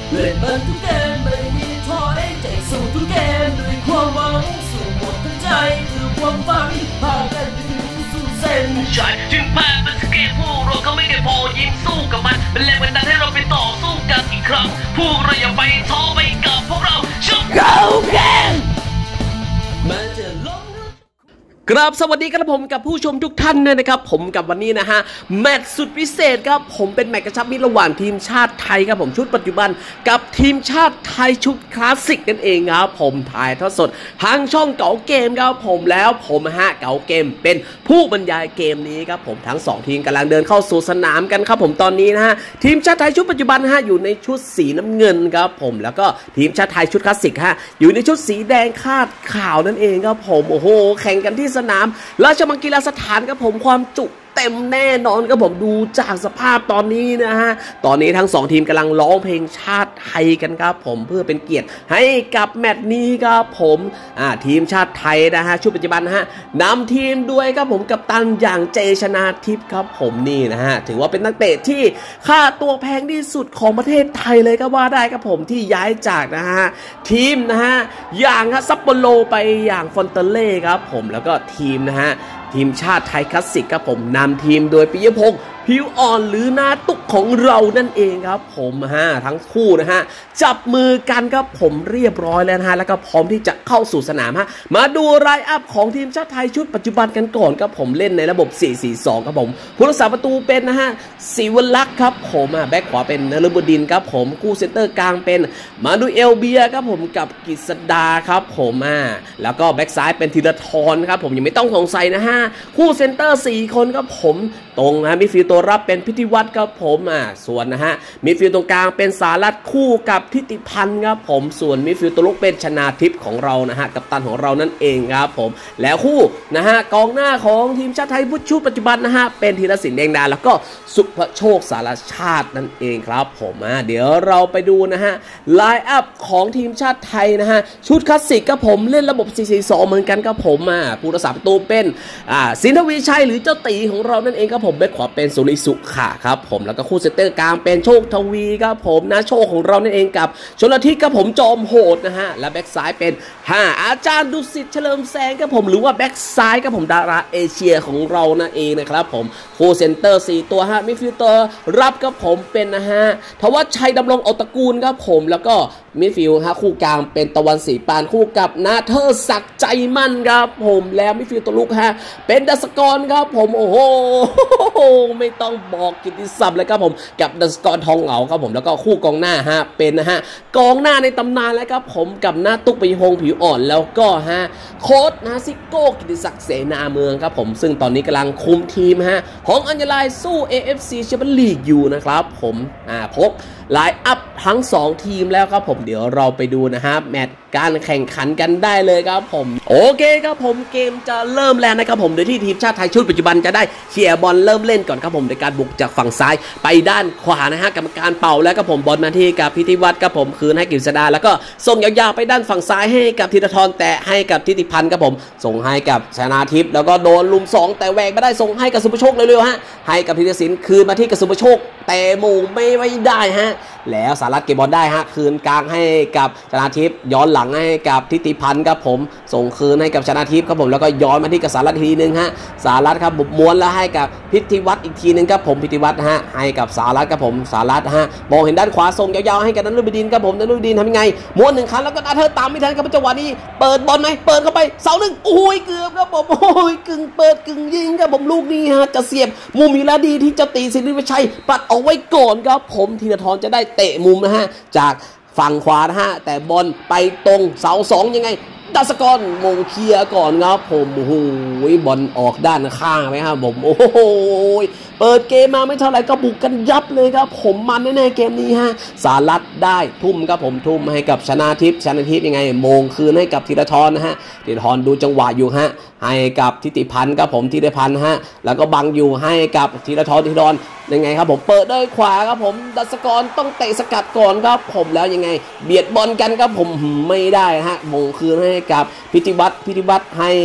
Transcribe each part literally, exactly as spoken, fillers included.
เล่นมันทุกเกมไม่มีท้อเองใจสู้ทุกเกมด้วยความหวังสู้หมดทั้งใจคือความฝันพากันไปถึงสู่เส้นชัยถึงแพ้เป็นสเกมพวกเราเขาไม่ได้พอยิ้มสู้กับมันเป็นแรงบันดาลให้เราไปต่อสู้กันอีกครั้งพวกเราอย่าไปท้อไปกับพวกเราชุบเก้าเกมมาจะล้มครับสวัสดีครับผมกับผู้ชมทุกท่านเลยนะครับผมกับวันนี้นะฮะแมตช์สุดพิเศษครับผมเป็นแมตช์กระชับมิตรระหว่างทีมชาติไทยครับผมชุดปัจจุบันกับทีมชาติไทยชุดคลาสสิกนั่นเองครับผมถ่ายทอดสดทางช่องเก๋าเกมครับผมแล้วผมฮะเก๋าเกมเป็นผู้บรรยายเกมนี้ครับผมทั้งสองทีมกำลังเดินเข้าสู่สนามกันครับผมตอนนี้นะฮะทีมชาติไทยชุดปัจจุบันฮะอยู่ในชุดสีน้ำเงินครับผมแล้วก็ทีมชาติไทยชุดคลาสสิกฮะอยู่ในชุดสีแดงคาดขาวนั่นเองครับผมโอ้โหแข่งกันที่สนามราชมังกีฬาสถานครับผมความจุเต็มแน่นอนครับผมดูจากสภาพตอนนี้นะฮะตอนนี้ทั้งสองทีมกำลังร้องเพลงชาติไทยกันครับผมเพื่อเป็นเกียรติให้กับแมตช์นี้ครับผมอ่าทีมชาติไทยนะฮะชุดปัจจุบันนะฮะนำทีมด้วยครับผมกัปตันอย่างเจชนาทิพย์ครับผมนี่นะฮะถือว่าเป็นนักเตะที่ค่าตัวแพงที่สุดของประเทศไทยเลยก็ว่าได้ครับผมที่ย้ายจากนะฮะทีมนะฮะอย่างซัปโปโรไปอย่างฟอนเตเล่ครับผมแล้วก็ทีมนะฮะทีมชาติไทยคลาสสิกครับผมนำทีมโดยปิยพงษ์ผิวอ่อนหรือนาตุกของเรานั่นเองครับผมฮะทั้งคู่นะฮะจับมือกันครับผมเรียบร้อยแล้วนะฮะแล้วก็พร้อมที่จะเข้าสู่สนามฮะมาดูไลน์อัพของทีมชาติไทยชุดปัจจุบันกันก่อนครับผมเล่นในระบบ สี่ สี่ สอง ครับผมผู้รักษาประตูเป็นนะฮะศิวลักษณ์ครับผมอ่ะแบ็คขวาเป็นนฤบดินครับผมคู่เซนเตอร์กลางเป็นมาดูเอลเบียครับผมกับกฤษดาครับผมอ่ะแล้วก็แบ็คซ้ายเป็นธีรทรครับผมยังไม่ต้องสงสัยนะฮะคู่เซนเตอร์สี่คนครับผมตรงนะมิดฟิลด์ตัวรับเป็นพิธีวัฒน์ครับผมอ่าส่วนนะฮะมิดฟิลด์ตรงกลางเป็นสารัตคู่กับทิติพันธ์ครับผมส่วนมิดฟิลด์ตัวลุกเป็นชนาทิพย์ของเรานะฮะกัปตันของเรานั่นเองครับผมแล้วคู่นะฮะกองหน้าของทีมชาติไทยชุดปัจจุบันนะฮะเป็นธีรศิลป์แดงดาแล้วก็สุภโชคสารชาตินั่นเองครับผมอ่าเดี๋ยวเราไปดูนะฮะไลน์อัพของทีมชาติไทยนะฮะชุดคลาสสิกครับผมเล่นระบบ สี่ สี่ สอง เหมือนกันครับผมอ่าผู้รักษาประตูเป็นอ่าสินทวีชัยหรือเจ้าตีของเรานั่นเองครับผมแบ็คขวาเป็นสุริสุขะครับผมแล้วก็คู่เซนเตอร์กลางเป็นโชคทวีครับผมนะโชคของเรานั่นเองกับชลทิศครับผมจอมโหดนะฮะและแบ็คซ้ายเป็นห้าอาจารย์ดุสิตเฉลิมแสงครับผมหรือว่าแบ็คซ้ายครับผมดาราเอเชียของเรานั่นเองนะครับผมคู่เซนเตอร์สี่ตัวฮะมิดฟิลเตอร์รับครับผมเป็นนะฮะทวัชชัยดำรงอตระกูลครับผมแล้วก็มิดฟิลด์ฮะคู่กลางเป็นตะวันศรีปานคู่กับนาเธอร์ศักดิ์ใจมั่นครับผมแล้วมิดฟิลด์ตัวลุกฮะเป็นดัสกรครับผมโอ้โหไม่ต้องบอกกิตติศัพท์เลยครับผมกับดัสกรทองเหลาครับผมแล้วก็คู่กองหน้าฮะเป็นนะฮะกองหน้าในตำนานแล้วครับผมกับนาตุกปิยพงษ์ผิวอ่อนแล้วก็ฮะโค้ชนะซิโก้กิติศักดิ์เสนาเมืองครับผมซึ่งตอนนี้กำลังคุมทีมฮะของอัญญาลัยสู้ เอ เอฟ ซี แชมเปี้ยนลีกอยู่นะครับผมอ่าพบไลน์อัพทั้งสองทีมแล้วครับผมเดี๋ยวเราไปดูนะฮะแมตช์การแข่งขันกันได้เลยครับผมโอเคครับผมเกมจะเริ่มแล้วนะครับผมโดยที่ทีมชาติไทยชุดปัจจุบันจะได้เคลียร์บอลเริ่มเล่นก่อนครับผมในการบุกจากฝั่งซ้ายไปด้านขวานะฮะกรรมการเป่าแล้วครับผมบอลมาที่กับพิธีวัฒน์ครับผมคืนให้กฤษดาแล้วก็ส่งยาวๆไปด้านฝั่งซ้ายให้กับธีรทรแต่ให้กับทิติพันธ์ครับผมส่งให้กับชนาทิพย์แล้วก็โดนลุมสองแต่แหวกไม่ได้ส่งให้กับสุภโชคเร็วๆฮะให้กับธีรศิลป์คืนมาที่กับสุภโชคแต่หมู่ไม่ไม่ได้ฮะแล้วสารัตเก็บบอลได้ฮะคืนกลางให้กับชนาทิพย์ย้อนหลังให้กับทิติพันธ์ครับผมส่งคืนให้กับชนาทิพย์ครับผมแล้วก็ย้อนมาที่กับสารัตทีนึงฮะสารัตครับบุบม้วนแล้วให้กับพิธีวัฒน์อีกทีนึงครับผมพิธีวัฒน์ฮะให้กับสารัตครับผมสารัตฮะมองเห็นด้านขวาส่งยาวๆให้กับนฤบดินครับผมนฤบดินทำยังไงม้วนหนึ่งครั้งแล้วก็นาเธอตามไม่ทันครับจังหวะนี้เปิดบอลไหมเปิดเข้าไปเสาหนึ่งโอ้ยเกือบครับผมโอ้ยกึ่งเปิดกึ่งยิงครับผมลูกนี้ฮะจะเสียบมุมมีแล้วดีที่จะตีสิริวิชัยปัดเอาไว้ก่อนครับผมธีรทรจะได้เตะมุมนะฮะจากฝั่งขวานะฮะแต่บอลไปตรงเสาสองยังไงดัสกรมงเคลียร์ก่อนครับผมโอ้โหบอลออกด้านข้างไหมครับผมโอ้โหเปิดเกมมาไม่เท่าไหร่ก็บุกกันยับเลยครับผมมันแน่ๆเกมนี้ฮะสารัตได้ทุ่มครับผมทุ่มให้กับชนาทิพย์ชนาทิพย์ยังไงมงคืนให้กับธีรทรนะฮะธีรทรดูจังหวะอยู่ฮะให้กับทิติพันธ์ครับผมธีรพันธ์ฮะแล้วก็บังอยู่ให้กับธีรทรธีรทรยังไงครับผมเปิดด้วยขวาครับผมดัสกรต้องเตะสกัดก่อนครับผมแล้วยังไงเบียดบอลกันครับผมไม่ได้ฮะมงคืนให้กับพิธีวัฒน์พิธีวัฒน์ให้กับ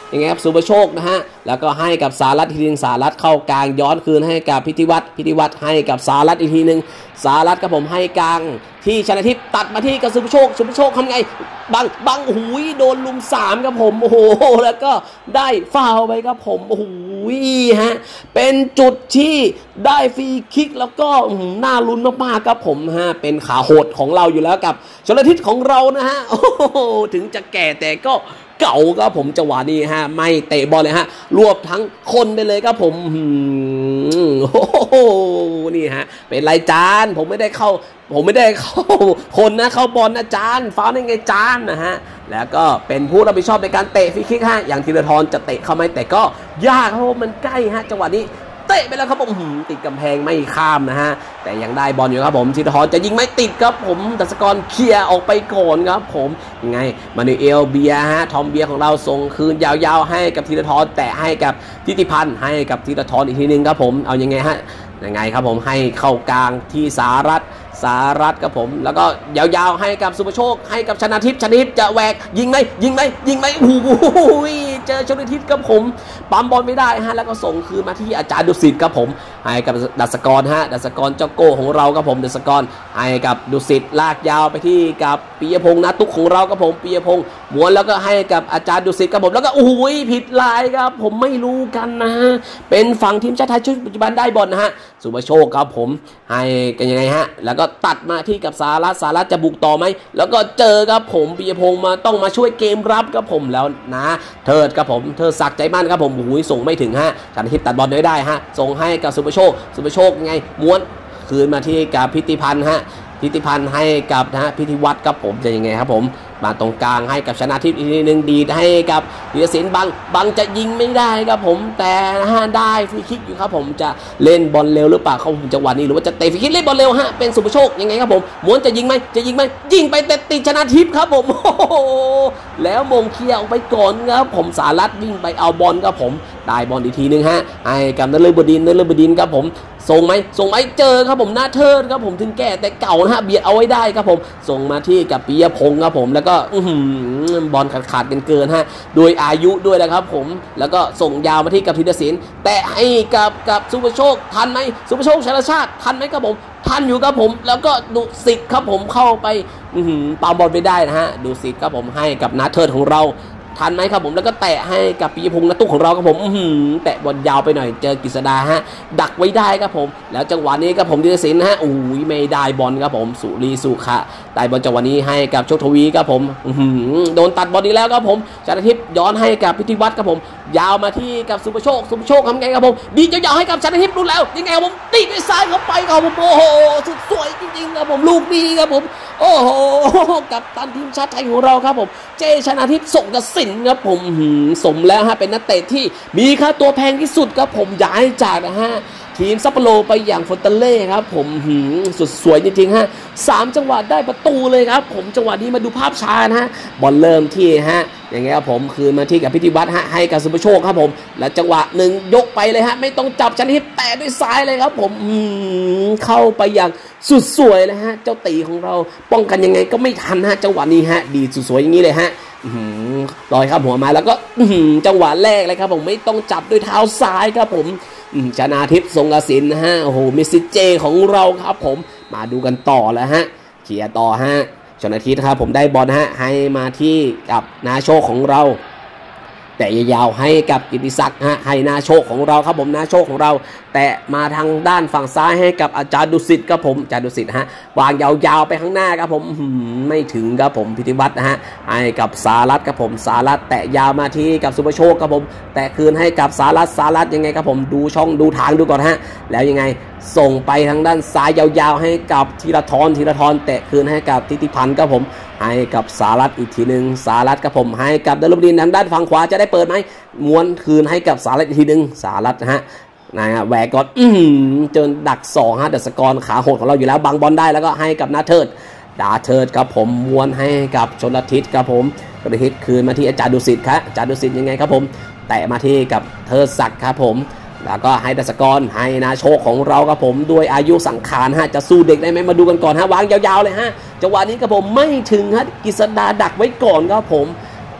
ยังไงครับสุภโชคนะฮะแล้วก็ให้กับสารัตอีกทีนึงสารัตเข้ากลางย้อนคืนให้กับพิธีวัตรพิธีวัตรให้กับสารัตอีกทีนึงสารัตครับผมให้กลางที่ชนะทิพย์ตัดมาที่กับสุภโชคสุภโชคทำไงบังบังหูยโดนลุมสามครับผมโอ้โหแล้วก็ได้ฟาวไปครับผมโอ้โหฮะเป็นจุดที่ได้ฟรีคิกแล้วก็น่าลุ้นมากๆครับผมฮะเป็นขาโหดของเราอยู่แล้วกับชลทิศของเรานะฮะโอ้โหถึงจะแก่แต่ก็เก่าครับผมจังหวะนี้ฮะไม่เตะบอลเลยฮะรวบทั้งคนไปเลยครับผมโอ้โหนี่ฮะเป็นไรจานผมไม่ได้เข้าผมไม่ได้เข้าคนนะเข้าบอลนะจานฟาวได้ไงจานนะฮะแล้วก็เป็นผู้รับผิดชอบในการเตะฟรีคิกฮะอย่างธีรทรจะเตะเข้าไหมแต่ก็ยากครับเพราะมันใกล้ฮะจังหวะนี้เตะไปแล้วครับผมติดกำแพงไม่ข้ามนะฮะแต่ยังได้บอลอยู่ครับผมธีรทรจะยิงไม่ติดครับผมดัชกรเคลียร์ออกไปก่อนครับผมยังไงมานูเอลเบียฮะทอมเบียของเราส่งคืนยาวๆให้กับธีรทรแต่ให้กับทิติพันธ์ให้กับธีรทรอีกทีนึงครับผมเอายังไงฮะยังไงครับผมให้เข้ากลางที่สารัตสารัตครับผมแล้วก็ยาวๆให้กับสุภโชคให้กับชนะทิพย์ชนะทิพย์จะแหวกยิงไหมยิงไหมยิงไหมโอ้โหเจอชนะทิพย์ครับผมปั๊มบอลไม่ได้ฮะแล้วก็ส่งคืนมาที่อาจารย์ดุสิตครับผมให้กับดัชกรฮะดัชกรเจ้าโก้ของเราครับผมดัชกรให้กับดุสิตลากยาวไปที่กับปิยพงษ์นะตุกของเราครับผมปิยพงษ์ม้วนแล้วก็ให้กับอาจารย์ดุสิตครับผมแล้วก็โอ้ยผิดลายครับผมไม่รู้กันนะเป็นฝั่งทีมชาติไทยชุดปัจจุบันได้บอลนะฮะสุภโชคครับผมให้กันยังไงฮะแล้วก็ตัดมาที่กับสารัตสารัตจะบุกต่อไหมแล้วก็เจอครับผมปิยพงษ์มาต้องมาช่วยเกมรับครับผมแล้วนะเทิดครับผมเทิดศักดิ์ใจมั่นครับผมโอ้ยส่งไม่ถึงฮะชนะทิพย์ตัดบอลได้ได้ฮะส่งให้กับสุภโชคสุภโชคไงม้วนคืนมาที่กับพิติพันธ์ฮะพิติพันธ์ให้กับนะฮะพิธีวัตรครับผมจะยังไงครับผมมาตรงกลางให้กับชนะทิพย์อีกทีนึงดีให้กับธีรศิลป์บังบังจะยิงไม่ได้ครับผมแต่นะฮะได้ฟรีคิกอยู่ครับผมจะเล่นบอลเร็วหรือเปล่าเขาจังหวะนี้หรือว่าจะเตะฟรีคิกเล่นบอลเร็วฮะเป็นสุภโชคยังไงครับผมม้วนจะยิงไหมจะยิงไหมยิงไปแต่ติดชนะทิพย์ครับผมโอ้โหแล้วมงเคลียร์ออกไปก่อนครับผมสารัตวิ่งไปเอาบอลครับผมได้บอลอีกทีนึงฮะให้กับนฤบดินนฤบดินครับผมส่งไหมส่งไหมเจอครับผมหน้าเทิดครับผมถึงแก่แต่เก่านะฮะเบียดเอาไว้ได้ครับผมส่งมาที่กับปิยพงษ์ครับผมแล้วก็บอลขาดขาดกันเกินฮะโดยอายุด้วยนะครับผมแล้วก็ส่งยาวมาที่กับธีรศิลป์แต่ให้กับกับสุภโชคทันไหมสุภโชคชลชาติทันไหมครับผมทันอยู่ครับผมแล้วก็ดุสิตครับผมเข้าไปปาบอลไปได้นะฮะดุสิตครับผมให้กับนาเทิดของเราทันไหมครับผมแล้วก็แตะให้กับปิยพงษ์นักตุ้ของเราครับผมแตะบอลยาวไปหน่อยเจอกฤษดาฮะดักไว้ได้ครับผมแล้วจังหวะนี้ครับผมธีรศิลป์ฮะอุ้ยไม่ได้บอลครับผมสุรีสุขะได้บอลจังหวะนี้ให้กับโชคทวีครับผมโดนตัดบอลดีแล้วครับผมชนะทิพย์ย้อนให้กับพิธีวัตรครับผมยาวมาที่กับสุภโชคสุภโชคทำไงครับผมดีจะยาวให้กับชนะทิพย์รู้แล้วยังไงครับผมตีด้วยซ้ายเข้าไปครับผมโอ้โหสุดสวยจริงๆครับผมลูกดีครับผมโอ้โหกับตันทีมชาติไทยของเราครับผมเจชนะทิพย์ส่งกสินครับผมสมแล้วฮะเป็นนักเตะที่มีค่าตัวแพงที่สุดครับผมย้ายจากนะฮะทีมซัปโปโรไปอย่างฟอนเตเล่ครับผมสุดสวยจริงๆฮะสามจังหวะได้ประตูเลยครับผมจังหวะนี้มาดูภาพช้านะฮะบอลเริ่มที่ฮะอย่างเงี้ยครับผมคืนมาที่กับพิธีวัตรฮะให้กับสุภโชคครับผมและจังหวะหนึ่งยกไปเลยฮะไม่ต้องจับชนะทิพย์แตะด้วยซ้ายเลยครับผมเข้าไปอย่างสุดสวยเลยฮะเจ้าตีของเราป้องกันยังไงก็ไม่ทันฮะจังหวะนี้ฮะดีสุดสวยอย่างนี้เลยฮะลอยครับหัวมาแล้วก็จังหวะแรกเลยครับผมไม่ต้องจับด้วยเท้าซ้ายครับผมชนะทิพย์ทรงกสินนะฮะโอ้โหมิสซิเจของเราครับผมมาดูกันต่อแล้วฮะเขียร์ต่อฮะชนะทิพย์ครับผมได้บอลฮะให้มาที่กับนาโชคของเราแต่ยาวๆให้กับกิติศักดิ์ฮะให้นาโชคของเราครับผมนาโชคของเราแต่มาทางด้านฝั่งซ้ายให้กับอาจารย์ดุสิตครับผมอาจารย์ดุสิตฮะวางยาวๆไปข้างหน้าครับผมไม่ถึงครับผมพิธีวัตรนะฮะให้กับสารัตครับผมสารัตแตะยาวมาที่กับสุภโชคครับผมแตะคืนให้กับสารัตสารัตยังไงครับผมดูช่องดูทางดูก่อนฮะแล้วยังไงส่งไปทางด้านซ้ายยาวๆให้กับธีรทรธีรทรแตะคืนให้กับทิติพันธ์ครับผมให้กับสารัตอีกทีหนึ่งสารัตครับผมให้กับดลบดินทางด้านฝั่งขวาจะได้เปิดไหมม้วนคืนให้กับสารัตอีกทีหนึ่งสารัตนะฮะนะฮะแหวกก่อนเจอดักสองฮะดัชกรขาโหดของเราอยู่แล้วบังบอลได้แล้วก็ให้กับนาเทิดดาเทิดครับผมม้วนให้กับชลทิศครับผมชลทิศคืนมาที่อาจารย์ดุสิตครับอาจารย์ดุสิตยังไงครับผมแตะมาที่กับเทิดศักดิ์ครับผมแล้วก็ให้ดัชกรให้นาโชคของเราครับผมด้วยอายุสังขารฮะจะสู้เด็กได้ไหมมาดูกันก่อนฮะวางยาวๆเลยฮะจังหวะนี้ครับผมไม่ถึงฮะกฤษดาดักไว้ก่อนครับผม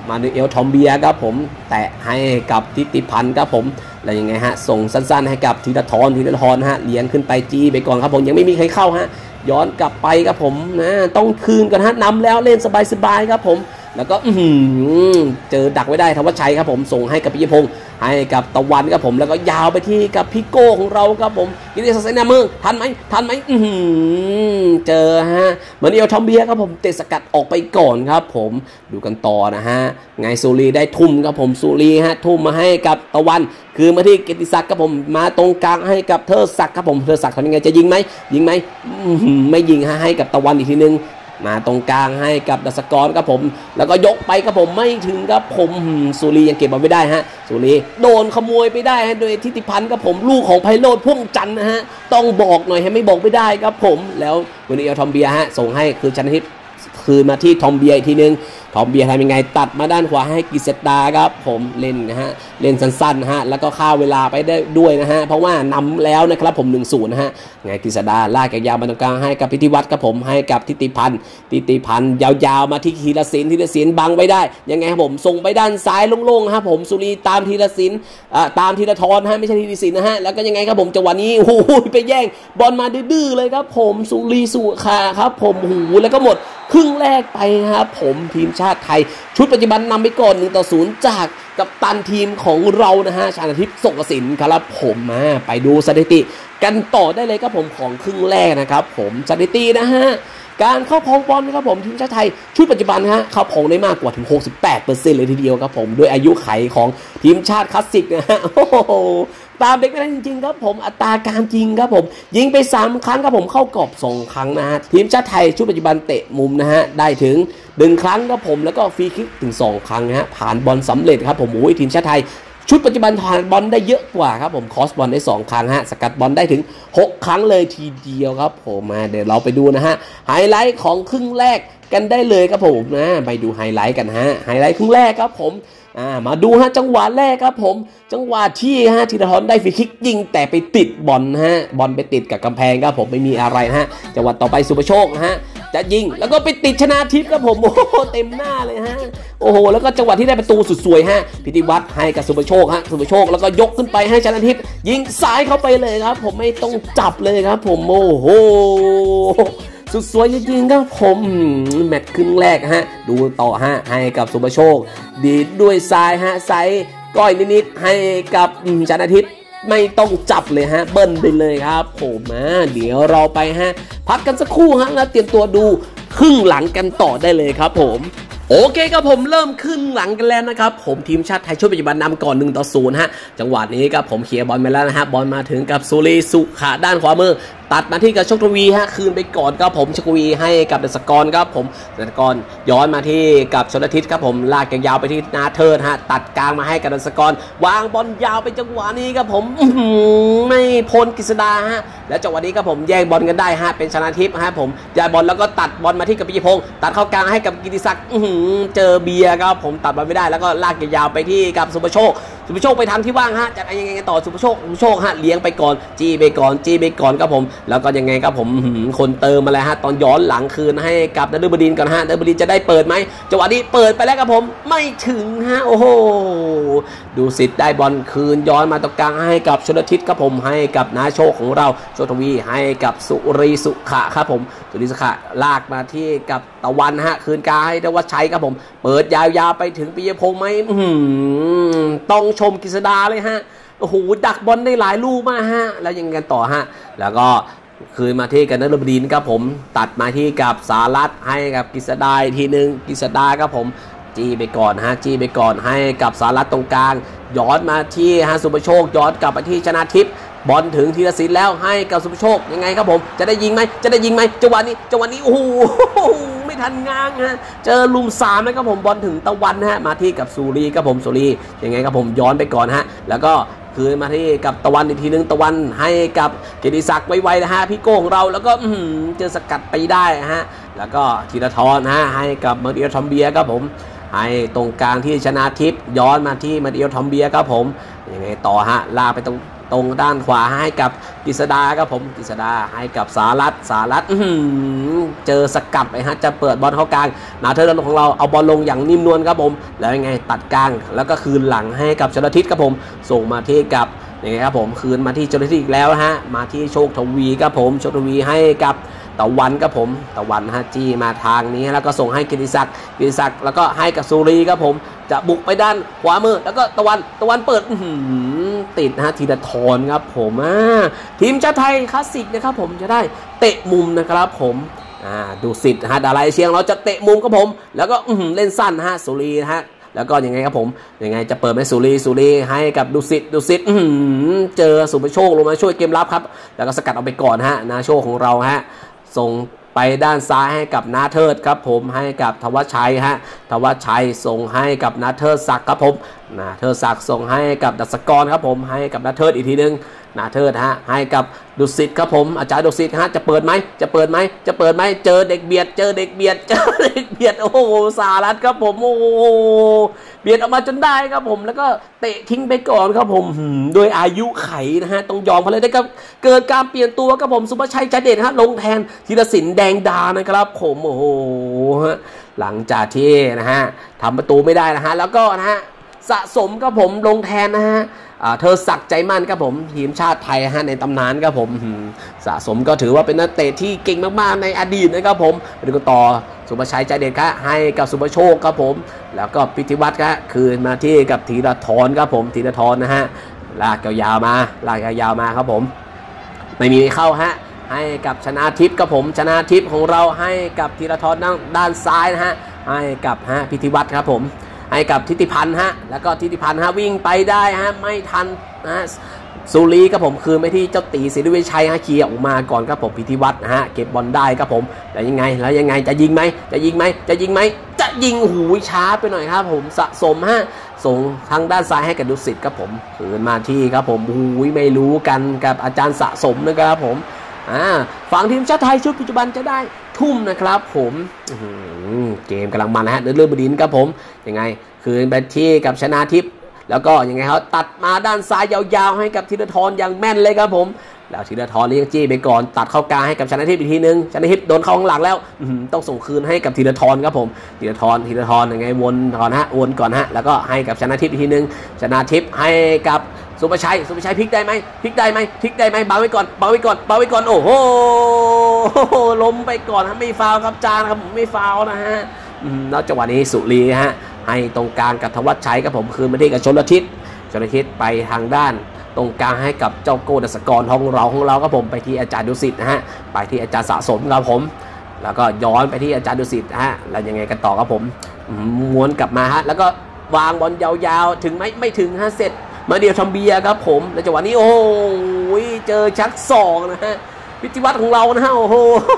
มานูเอลทอมเบียครับผมแตะให้กับทิติพันธ์ครับผมแล้วยังไงฮะส่งสั้นๆให้กับธีรทรธีรทรฮะเลี้ยงขึ้นไปจี้ไปก่อนครับผมยังไม่มีใครเข้าฮะย้อนกลับไปครับผมนะต้องคืนกันฮะนำแล้วเล่นสบายๆครับผมแล้วก็เจอดักไว้ได้ธวัชชัยครับผมส่งให้กับปิยพงษ์ให้กับตะวันครับผมแล้วก็ยาวไปที่กับพิโก้ของเราครับผมกิติศักดิ์เสนาเมืองทันไหมทันไหมเจอฮะเหมือนเอลทอมเบียครับผมเตะสกัดออกไปก่อนครับผมดูกันต่อนะฮะไงสุรีได้ทุ่มครับผมสุรีฮะทุ่มมาให้กับตะวันคือมาที่กิติศักดิ์ครับผมมาตรงกลางให้กับเทอศักดิ์ครับผมเทอศักดิ์ทำยังไงจะยิงไหมยิงไหมไม่ยิงฮะให้กับตะวันอีกทีนึงมาตรงกลางให้กับดัชกรครับผมแล้วก็ยกไปครับผมไม่ถึงครับผมสุรียังเก็บบอลไม่ได้ฮะสุรีโดนขโมยไปได้ฮะโดยทิติพันธ์ครับผมลูกของไพโรจน์พ่วงจันทร์นะฮะต้องบอกหน่อยให้ไม่บอกไม่ได้ครับผมแล้ววันนี้เอาทอมเบียฮะส่งให้คือชนะทิพย์คืนมาที่ทอมเบียอีกทีนึงทอมเบียทำยังไงตัดมาด้านขวาให้กิษดาครับผมเล่นนะฮะเล่นสั้นๆนะฮะแล้วก็ฆ่าเวลาไปได้ด้วยนะฮะเพราะว่านำแล้วนะครับผม หนึ่งศูนย์ นะฮะไงกิษดาลากยาวมาตรงกลางให้กับพิธีวัฒน์ครับผมให้กับทิติพันธ์ทิติพันธ์ยาวๆมาที่ธีรศิลป์ธีรศิลป์บังไว้ได้ยังไงครับผมส่งไปด้านซ้ายโล่งๆครับผมสุรีตามธีรศิลป์อ่าตามธีรทรฮะไม่ใช่ธีรศิลป์นะฮะแล้วก็ยังไงครับผมจังหวะนี้โอ้โหไปแย่งบอลมาดื้อๆเลยครับผมสุรีสุขาครับผมโอ้โหแล้วก็หมดครึ่งแรกไปครับผมทีมชาติไทยชุดปัจจุบันนำไปก่อนหนึ่งต่อศูนย์จากกัปตันทีมของเรานะฮะชาญทิพย์สงกสินครับผมมาไปดูสถิติกันต่อได้เลยครับผมของครึ่งแรกนะครับผมสถิตินะฮะการเข้าพองบอลนะครับผมทีมชาติไทยชุดปัจจุบันฮะเข้าพองได้มากกว่าถึง หกสิบแปดเปอร์เซ็นต์ เลยทีเดียวครับผมด้วยอายุไขของทีมชาติคลาสสิกนะฮะโอ้โหตามเด็กไม่ได้จริงๆครับผมอัตราการยิงครับผมยิงไปสามครั้งครับผมเข้ากรอบสองครั้งนะฮะทีมชาติไทยชุดปัจจุบันเตะมุมนะฮะได้ถึงหนึ่งครั้งครับผมแล้วก็ฟรีคิกถึงสองครั้งนะฮะผ่านบอลสำเร็จครับผมโอ้ยทีมชาติไทยชุดปัจจุบันผ่านบอลได้เยอะกว่าครับผมคอสบอลได้สองครั้งฮะสกัดบอลได้ถึงหกครั้งเลยทีเดียวครับผมมาเดี๋ยวเราไปดูนะฮะไฮไลท์ของครึ่งแรกกันได้เลยครับผมนะไปดูไฮไลท์กันฮะไฮไลท์ครึ่งแรกครับผมอ่ามาดูฮะจังหวะแรกครับผมจังหวะที่ฮะธีรทรได้ฟรีคิกยิงแต่ไปติดบอลฮะบอลไปติดกับกำแพงครับผมไม่มีอะไรฮะจังหวะต่อไปสุภโชคนะฮะจะยิงแล้วก็ไปติดชนะทิพย์ครับผมโอ้โหเต็มหน้าเลยฮะโอ้โหแล้วก็จังหวะที่ได้ประตูสุดสวยฮะพิธีวัฒน์ให้กับสุภโชคฮะสุภโชคแล้วก็ยกขึ้นไปให้ชนะทิพย์ยิงซ้ายเข้าไปเลยครับผมไม่ต้องจับเลยครับผมโอ้โหสุดสวยจริงๆครับผมแมตช์ครึ่งแรกฮะดูต่อฮะให้กับสุภโชคดีด้วยซ้ายฮะไซส์ก้อยนิดๆให้กับชนะทิพย์ไม่ต้องจับเลยฮะเบิ้ลไปเลยครับผมอ่ะเดี๋ยวเราไปฮะพักกันสักครู่ฮะแล้วเตรียมตัวดูครึ่งหลังกันต่อได้เลยครับผมโอเคครับผมเริ่มขึ้นหลังกันแล้วนะครับผมทีมชาติไทยชุดปัจจุบันนำก่อนหนึ่งต่อศูนย์ฮะจังหวะนี้ครับผมเคลียร์บอลไปแล้วนะฮะบอลมาถึงกับสุรีสุขาด้านขวามือตัดมาที่กับโชคทวีฮะคืนไปก่อนครับผมโชคทวีให้กับดัชกรครับผมดัชกรย้อนมาที่กับชลทิศครับผมลากยาวไปที่นาเทิร์นฮะตัดกลางมาให้กับดัชกรวางบอลยาวไปจังหวะนี้ครับผมไม่พ้นกฤษดาฮะแล้วจังหวะนี้ครับผมแย่งบอลกันได้ฮะเป็นชนะทิพย์ฮะผมย้ายบอลแล้วก็ตัดบอลมาที่กับปิยพงษ์ตัดเข้ากลางให้กับกิติศักดิ์เจอเบียร์ครับผมตัดบอลไม่ได้แล้วก็ลากยาวไปที่กับสุภโชคสุภโชคไปทางที่ว่างฮะจัดยังไงต่อสุภโชคสุภโชคฮะเลี้ยงไปก่อนจี้ไปก่อนจี้ไปก่อนครับผมแล้วก็ยังไงครับผมคนเติมมาแล้วฮะตอนย้อนหลังคืนให้กับนฤบดินก่อนฮะนฤบดินจะได้เปิดไหมจังหวะนี้เปิดไปแล้วครับผมไม่ถึงฮะโอ้โหดูสิทธิ์ได้บอลคืนย้อนมาตรงกลางให้กับชลทิศครับผมให้กับนาโชคของเราโชคทวีให้กับสุรีสุขะครับผมสุรีสุขะลากมาที่กับตะวันฮะคืนกลางให้ธวัชชัยครับผมเปิดยาวๆไปถึงปิยพงษ์ไหมต้องชมกฤษดาเลยฮะโอ้โหดักบอลได้หลายลูกมากฮะแล้วยังกันต่อฮะแล้วก็คืนมาที่กันนฤบดินครับผมตัดมาที่กับสารัตให้กับกฤษดาทีหนึ่งกฤษดาครับผมจี้ไปก่อนฮะจี้ไปก่อนให้กับสารัตตรงกลางย้อนมาที่ฮะสุภโชคย้อนกลับไปที่ชนะทิพย์บอลถึงธีรศิลป์แล้วให้กับสุภโชคยังไงครับผมจะได้ยิงไหมจะได้ยิงไหมจังหวะนี้จังหวะนี้โอ้โหไม่ทันง้างฮะเจอลุมสามนะครับผมบอลถึงตะวันฮะมาที่กับสุรีครับผมสุรียังไงครับผมย้อนไปก่อนฮะแล้วก็คืนมาที่กับตะวันอีกทีนึงตะวันให้กับกิติศักดิ์ไวๆนะฮะพี่โก้ของเราแล้วก็เจอสกัดไปได้ฮะแล้วก็ธีรทรฮะให้กับมาริโอทอมเบียครับผมให้ตรงกลางที่ชนะทิพย์ย้อนมาที่มาริโอทอมเบียครับผมยังไงต่อฮะลากไปตรงตรงด้านขวาให้กับกฤษดาครับผมกฤษดาให้กับสารัตสารัตเจอสกัดไปฮะจะเปิดบอลเข้ากลางนาเธอร์ของเราเอาบอลลงอย่างนิ่มนวลครับผมแล้วยังไงตัดกลางแล้วก็คืนหลังให้กับชลทิศครับผมส่งมาที่กับยังไงครับผมคืนมาที่ชลทิศอีกแล้วฮะมาที่โชคทวีครับผมโชคทวีให้กับตะวันครับผมตะวันฮะจี้มาทางนี้แล้วก็ส่งให้กิติศักดิ์กิติศักดิ์แล้วก็ให้กับสุรีครับผมจะบุกไปด้านขวามือแล้วก็ตะวันตะวันเปิดติดฮะธีรทรครับผมทีมชาติไทยคลาสสิกนะครับผมจะได้เตะมุมนะครับผมดูสิทธิ์ฮะดาราเชียงเราจะเตะมุมครับผมแล้วก็เล่นสั้นฮะสุรีฮะแล้วก็ยังไงครับผมยังไงจะเปิดให้สุรีสุรีให้กับดุสิตดุสิตเจอสุภโชคลงมาช่วยเกมรับครับแล้วก็สกัดเอาไปก่อนฮะนาโชคของเราฮะส่งไปด้านซ้ายให้กับนาเทิดครับผมให้กับธวัชชัยฮะธวัชชัยส่งให้กับนาเทิดศักดิ์ครับผมนาเทิดศักดิ์ส่งให้กับดัชกรครับผมให้กับนาเทิดอีกทีนึงนาเทิดฮะให้กับดุสิตครับผมอาจารย์ดุสิตฮะจะเปิดไหมจะเปิดไหมจะเปิดไหมเจอเด็กเบียดเจอเด็กเบียดเจอเด็กเบียดโอ้โหสารัตครับผมโอ้โหเบียดออกมาจนได้ครับผมแล้วก็เตะทิ้งไปก่อนครับผมโดยอายุไขนะฮะต้องยอมเขาเลยนะครับเกิดการเปลี่ยนตัวครับผมสุภชัยใจเด่นฮะลงแทนธีรศิลป์แดงดานะครับผมโอ้โหหลังจากที่นะฮะทำประตูไม่ได้นะฮะแล้วก็นะฮะสะสมครับผมลงแทนนะฮะเธอศักดิ์ใจมั่นครับผมทีมชาติไทยฮะในตำนานครับผมสะสมก็ถือว่าเป็นนักเตะที่เก่งมากๆในอดีตนะครับผมเป็นก็ต่อสุภชัยใจเด็ดครับให้กับสุภโชคครับผมแล้วก็พิธีวัตรครับคืนมาที่กับธีรทรครับผมธีรทรนะฮะลากยาวมาลากยาวมาครับผมไม่มีเข้าฮะให้กับชนะทิพย์ครับผมชนะทิพย์ของเราให้กับธีรทรด้านด้านซ้ายนะฮะให้กับฮะพิธีวัตรครับผมให้กับทิติพันธ์ฮะแล้วก็ทิติพันธ์ฮะวิ่งไปได้ฮะไม่ทันนะฮะสุรีครับผมคืนไปที่เจ้าตีศิริวิชัยฮะเคลียร์ออกมาก่อนครับผมพิธีวัตรนะฮะเก็บบอลได้ครับผมแล้วยังไงแล้วยังไงจะยิงไหมจะยิงไหมจะยิงไหมจะยิงหูช้าไปหน่อยครับผมสะสมฮะส่งทางด้านซ้ายให้กับดุสิตครับผมคืนมาที่ครับผมหูไม่รู้กันกับอาจารย์สะสมนะครับผมอ่าฝั่งทีมชาติไทยชุดปัจจุบันจะได้ทุ่มนะครับผมเกมกำลังมันนะฮะเดินเรื่องบดินครับผมยังไงคืนไปที่กับชนะทิพย์แล้วก็ยังไงเขาตัดมาด้านซ้ายยาวๆให้กับธีรทรอย่างแม่นเลยครับผมแล้วธีรทรเลี้ยงจี้ไปก่อนตัดเข้ากลางให้กับชนะทิพย์อีกทีนึงชนะทิพย์โดนเข้าข้างหลังแล้วต้องส่งคืนให้กับธีรทรครับผมธีรทรธีรทรยังไงวนก่อนฮะวนก่อนฮะแล้วก็ให้กับชนะทิพย์อีกทีนึงชนะทิพย์ให้กับสุภชัยสุภชัยพลิกได้ไหมพลิกได้ไหมพลิกได้ไหมเบาไว้ก่อนเบาไว้ก่อนเบาไว้ก่อนโอ้โหล้มไปก่อนฮะไม่ฟาวครับจานครับไม่ฟาวนะฮะแล้วจังหวะนี้สุรีฮะให้ตรงกลางกับธวัชชัยครับผมคืนมาที่กับชลทิศชลทิศไปทางด้านตรงกลางให้กับเจ้าโกดัสกรของเราของเราครับผมไปที่อาจารย์ดุสิตนะฮะไปที่อาจารย์สะสมครับผมแล้วก็ย้อนไปที่อาจารย์ดุสิตฮะแล้วยังไงกันต่อครับผมม้วนกลับมาฮะแล้วก็วางบอลยาวๆถึงไม่ไม่ถึงฮะเสร็จมาเดียวทำเบียร์ครับผมในจังหวะนี้โอ้ยเจอชักศอกนะฮะพิธีวัตรของเรานะฮะโอ้โห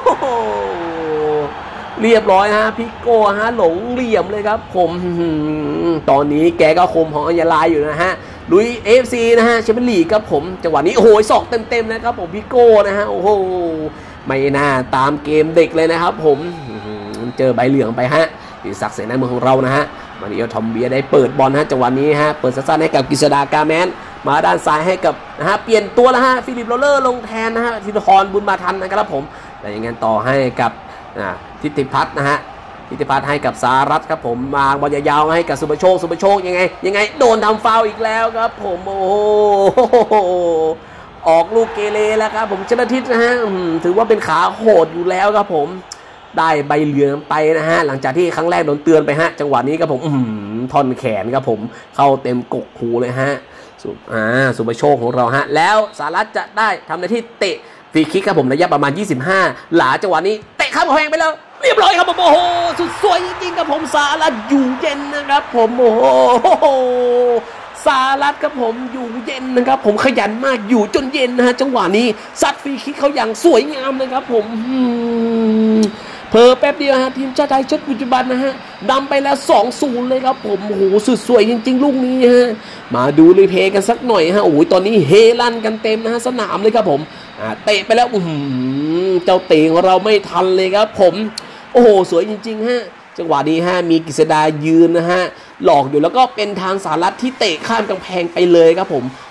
เรียบร้อยฮะพี่โก้ฮะหลงเหลี่ยมเลยครับผมตอนนี้แกก็คมของอัญญาลายอยู่นะฮะลุย เอ เอฟ ซี นะฮะแชมเปี้ยนลีกครับผมจังหวะนี้โอ้โหศอกเต็มๆนะครับผมพี่โก้นะฮะโอ้โหไม่น่าตามเกมเด็กเลยนะครับผมเจอใบเหลืองไปฮะดิศักดิ์เสนาเมืองของเรานะฮะมาริโอทอมเบียได้เปิดบอลฮะจังหวะนี้ฮะเปิดสั้นๆให้กับกฤษดากาแมนมาด้านซ้ายให้กับนะฮะเปลี่ยนตัวแล้วฮะฟิลิปโรเลอร์ลงแทนนะฮะธีรทรบุญมาทันนะครับผมแต่ยังไงต่อให้กับทิติพัฒน์นะฮะทิติพัฒน์ให้กับสารัตครับผมมาบอลยาวๆให้กับสุภโชคสุภโชคยังไงยังไงโดนทำฟาวล์อีกแล้วครับผมโอ้โหออกลูกเกเรแล้วครับผมชนะทิพย์นะฮะถือว่าเป็นขาโหดอยู่แล้วครับผมได้ใบเหลืองไปนะฮะหลังจากที่ครั้งแรกโดนเตือนไปฮะจังหวะนี้ครับผมท่อนแขนครับผมเข้าเต็มกกหูเลยฮะสุอ่าสุภโชคของเราฮะแล้วสารัตจะได้ทำหน้าที่เตะฟรีคิกครับผมระยะประมาณยี่สิบห้าหลาจังหวะนี้เตะข้ามกำแพงไปแล้วเรียบร้อยครับผมโอ้โหสุดสวยจริงๆครับผมสารัตอยู่เย็นนะครับผมโอ้โหสารัตครับผมอยู่เย็นนะครับผมขยันมากอยู่จนเย็นนะฮะจังหวะนี้ซัดฟรีคิกเขาอย่างสวยงามนะครับผมเพอแป๊บเดียวฮะทีมชาติไทยชุดปัจจุบันนะฮะนำไปแล้ว สองศูนย์ เลยครับผมโอ้โหสุดสวยจริงๆลูกนี้ฮะมาดูรีเพย์กันสักหน่อยฮะโอ้โหตอนนี้เฮลั่นกันเต็มนะฮะสนามเลยครับผมเตะไปแล้วเจ้าเตะของเราไม่ทันเลยครับผมโอ้โหสวยจริงๆฮะจังหวะนี้ฮะมีกฤษดายืนนะฮะหลอกอยู่แล้วก็เป็นทางสารัตที่เตะข้ามกำแพงไปเลยครับผม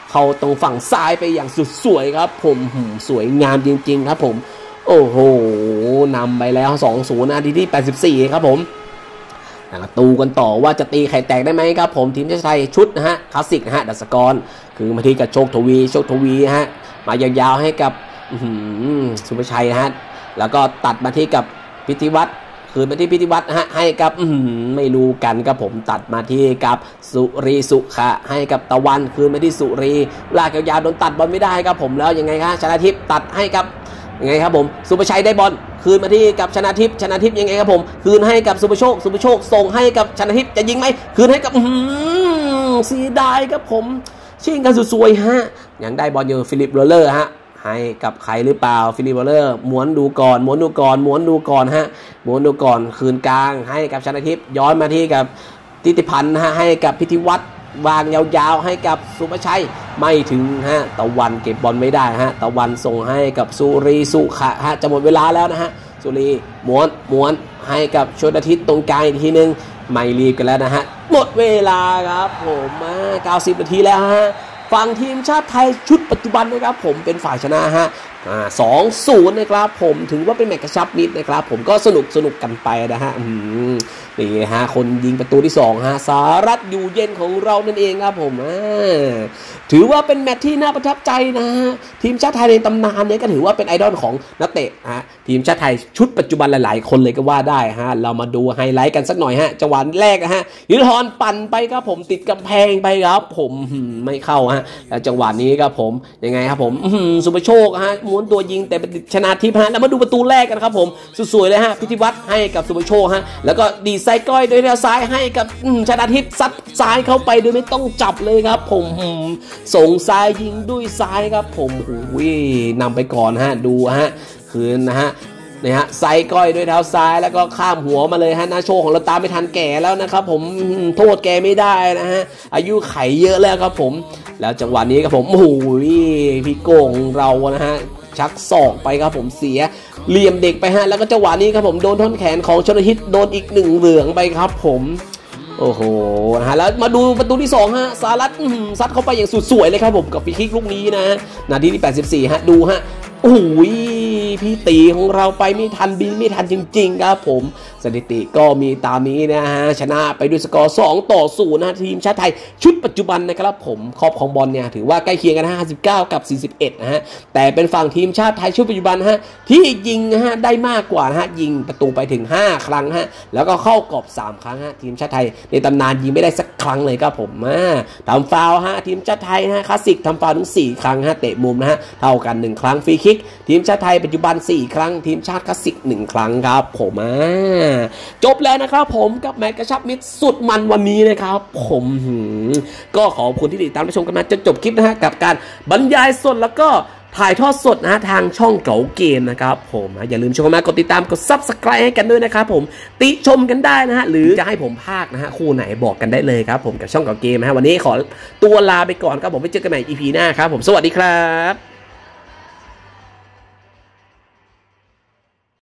เข้าตรงฝั่งซ้ายไปอย่างสุดสวยครับผมสวยงามจริงๆครับผมโอ้โหนำไปแล้ว สองศูนย์ นาทีที่แปดสิบสี่ครับผมตูกันต่อว่าจะตีไข่แตกได้ไหมครับผมทีมชาติไทยชุดนะฮะคลาสสิกนะฮะดัชกรคือมาที่กับโชคทวีโชคทวีฮะมายาวๆให้กับสุภชัยฮะแล้วก็ตัดมาที่กับพิธีวัฒน์คืนมาที่พิธีวัฒน์ฮะให้กับไม่รู้กันครับผมตัดมาที่กับสุรีสุขะให้กับตะวันคืนมาที่สุรีลากยาวๆโดนตัดบอลไม่ได้ครับผมแล้วยังไงครับชนะทิพย์ตัดให้กับยังไงครับผมสุภชัยได้บอลคืนมาที่กับชนะทิพย์ชนะทิพย์ยังไงครับผมคืนให้กับสุภโชคสุภโชคส่งให้กับชนะทิพย์จะยิงไหมคืนให้กับเสียดายครับผมชิงกันสวยๆฮะยังได้บอลอยู่ฟิลิปโรเลอร์ฮะให้กับใครหรือเปล่าฟิลิปโรเลอร์ม้วนดูก่อนม้วนดูก่อนม้วนดูก่อนฮะม้วนดูก่อนคืนกลางให้กับชนะทิพย์ย้อนมาที่กับทิติพันธ์ฮะให้กับพิธีวัฒน์วางยาวๆให้กับสุภชัยไม่ถึงฮะตะวันเก็บบอลไม่ได้ฮะตะวันส่งให้กับสุรีสุขะฮะจะหมดเวลาแล้วนะฮะสุรีม้วนม้วนให้กับชลทิศตรงกลางอีกทีนึงไม่รีบกันแล้วนะฮะหมดเวลาครับผมมาเก้าสิบนาทีแล้วฮะฝั่งทีมชาติไทยชุดปัจจุบันนะครับผมเป็นฝ่ายชนะฮะสองศูนย์นะครับผมถือว่าเป็นแมตช์กระชับมิตรนะครับผมก็สนุกสนุกกันไปนะฮะนี่ฮะคนยิงประตูที่สองฮะสารัตน์อยู่เย็นของเรานั่นเองครับผมถือว่าเป็นแมตช์ที่น่าประทับใจนะฮะทีมชาติไทยในตำนานเนี่ยก็ถือว่าเป็นไอดอลของนักเตะฮะทีมชาติไทยชุดปัจจุบันหลายๆคนเลยก็ว่าได้ฮะเรามาดูไฮไลท์กันสักหน่อยฮะจังหวะแรกนะฮะยุทธรปั่นไปครับผมติดกำแพงไปครับผมไม่เข้าฮะแล้วจังหวะนี้ครับผมยังไงครับผมสุภโชคฮะม้วนตัวยิงแต่เป็นชนะทิพย์ฮะแล้วมาดูประตูแรกกันครับผมสวยๆเลยฮะพิธีวัฒน์ให้กับสุภโชคฮะแล้วก็ดีไซก้อยโดยเท้าซ้ายให้กับชนะทิพย์ซัดซ้ายเข้าไปโดยไม่ต้องจับเลยครับผมส่งซ้ายยิงด้วยซ้ายครับผมโอ้ยนำไปก่อนฮะดูฮะคืนนะฮะนี่ฮะไซก้อยด้วยเท้าซ้ายแล้วก็ข้ามหัวมาเลยฮะนาโชของเราตามไม่ทันแก่แล้วนะครับผมโทษแกไม่ได้นะฮะอายุไขเยอะแล้วครับผมแล้วจังหวะนี้ครับผมโอ้โหพี่โก้ของเรานะฮะชักศอกไปครับผมเสียเหลี่ยมเด็กไปฮะแล้วก็จังหวะนี้ครับผมโดนท่อนแขนของชลทิศโดนอีกหนึ่งเหลืองไปครับผมโอ้โหนะฮะแล้วมาดูประตูที่สองฮะสารัตน์ซัดเข้าไปอย่างสุดสวยเลยครับผมกับฟรีคิกลูกนี้นะนาทีที่แปดสิบสี่ฮะดูฮะโอ้ยพี่ตีของเราไปไม่ทันบินไม่ทันจริงๆครับผมสถิติก็มีตามนี้นะฮะชนะไปด้วยสกอร์สองต่อศูนย์นะทีมชาติไทยชุดปัจจุบันนะครับผมครอบของบอลเนี่ยถือว่าใกล้เคียงกันห้าสิบเก้ากับสี่สิบเอ็ดนะฮะแต่เป็นฝั่งทีมชาติไทยชุดปัจจุบันฮะที่ยิงนะฮะได้มากกว่านะฮะยิงประตูไปถึงห้าครั้งฮะแล้วก็เข้ากรอบสามครั้งฮะทีมชาติไทยในตำนานยิงไม่ได้สักครั้งเลยครับผมมาทำฟาวล์ฮะทีมชาติไทยฮะคลาสสิกทำฟาวล์ถึงสี่ครั้งฮะเตะมุมนะฮะเท่ากันหนึ่งครั้งฟรีคิกทีมชาติไทยปัจจุบันสี่ครั้งทีมชาติคลาสสิกหนึ่งครั้งครับผมอ่าจบแล้วนะครับผมกับแมตช์กระชับมิตรสุดมันวันนี้นะครับผมก็ขอบคุณที่ติดตามรับชมกันมาจนจบคลิปนะฮะกับการบรรยายสดแล้วก็ถ่ายทอดสดนะทางช่องเก๋าเกมนะครับผมอย่าลืมชมมากดติดตามกด ซับสไครบ์ ให้กันด้วยนะครับผมติชมกันได้นะฮะหรือจะให้ผมพากนะฮะคู่ไหนบอกกันได้เลยครับผมกับช่องเก๋าเกมนะฮะวันนี้ขอตัวลาไปก่อนครับผมไปเจอกันใหม่ อี พี หน้าครับผมสวัสดีครับ